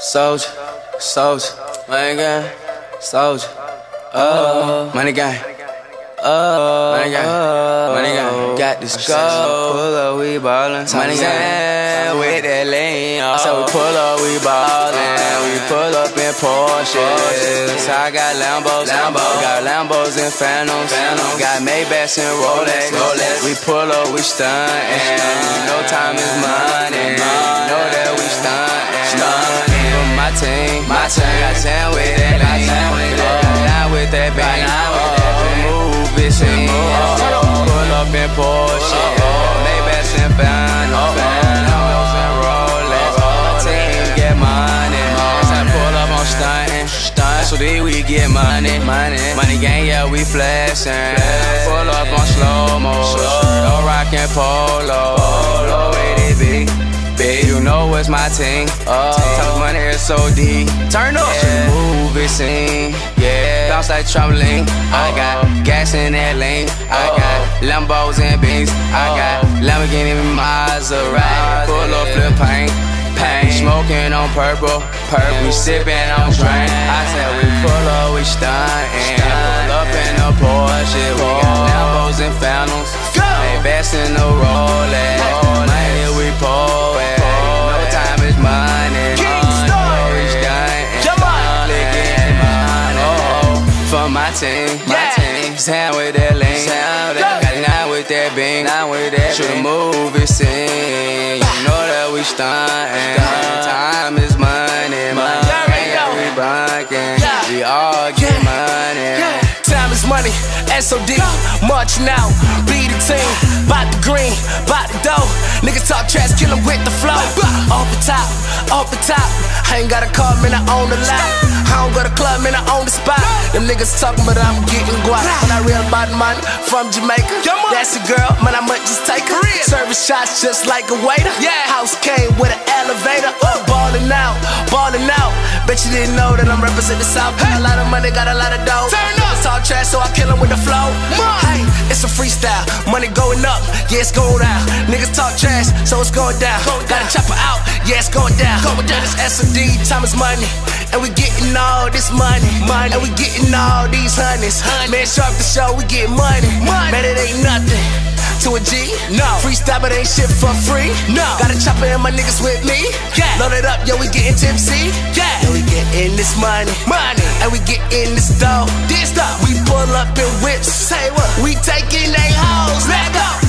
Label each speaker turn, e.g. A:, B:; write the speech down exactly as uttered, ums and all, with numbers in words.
A: Soldier, soldier, money gang, soldier, oh, money gang, oh, money gang, money gang, got this go, pull up, we ballin', money gang, with that lean, oh. So we pull up, we ballin', we pull up in Porsches, I got Lambos, Lambos, got Lambos and Phantoms, Phantoms. Got Maybachs and Rolex, Rolex, we pull up, we stuntin', you know time is money, you know that we stuntin', stuntin'. My team, my team, got ten with that, got ten with that, not with that bang, move, bitch, and move, pull up in Porsche, Maybachs and Phantoms, Phantoms and Rolex, my team get money, as I pull up on stuntin', stuntin', so then we get money, money, money gang, yeah, we flashin', pull up on slow-mo, no rockin' polo, polo with it big. Big, you know it's my team. Oh, talk money is so deep. Turn up, yeah. Move it, sing, yeah. Bounce like trampoline. I got gas in that lane. I got Lambos and Benz. I got Lamborghini and Maserati. Pull up, flip paint, paint. Smoking on purple, purple. We sipping on drink. I said we pull up, we stuntin'. Pull up in a Porsche. We got Lambos and Phantoms. Maybachs in the Rolex. Money we pour. My team, my yeah. team, sound with that lean, sound that, got nine with that bing, nine with that should move it, sing. You know that we stuntin', time is money, money, yeah, we bunkin', yeah. We all get yeah. money. Yeah. Time is money, S O D, march now, be the team, bout the green, bout the dough. Niggas talk trash, kill 'em with the flow. Off the top, off the top, I ain't got a car, man, I own the lot. I don't go to club, man, I own the spot. Them niggas talking, but I'm getting guap. When I real about money from Jamaica, that's a girl, man, I might just take her. Service shots just like a waiter. Yeah, house came with an elevator. Uh, ballin' out, ballin' out. Bet you didn't know that I'm representing the South. Got a lot of money, got a lot of dough. Turn up, talk trash, so I kill 'em with the flow. Hey, it's a freestyle, money going up, yeah, it's going down. Niggas talk trash, so it's going down. Got a chopper out, yeah, it's going down. It's S O D, time is money. And we getting all this money, money. And we getting all these honeys. Honey. Man, sharp the show, we get money. money. Man, it ain't nothing to a G. No. Freestyle, but ain't shit for free. No. Got a chopper and my niggas with me. Yeah. Load it up, yo, we getting tipsy. Yeah. Yo, we getting this money, money. And we getting this dough. This stuff. We pull up in whips. Say what? We taking they hoes. Let go.